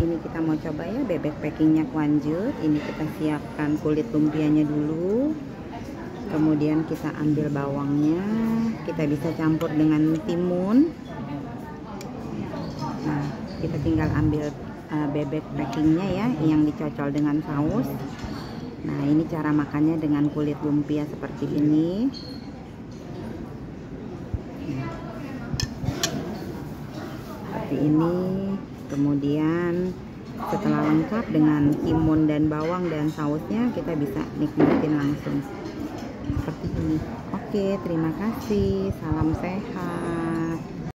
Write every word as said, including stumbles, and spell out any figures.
Ini kita mau coba ya bebek packingnya Kwanjut. Ini kita siapkan kulit lumpianya dulu, kemudian kita ambil bawangnya, kita bisa campur dengan timun. Nah, kita tinggal ambil uh, bebek packingnya ya, yang dicocol dengan saus. Nah, ini cara makannya dengan kulit lumpia seperti ini. Nah, seperti ini. Kemudian setelah lengkap dengan timun dan bawang dan sausnya, kita bisa nikmatin langsung seperti ini. Oke, terima kasih. Salam sehat.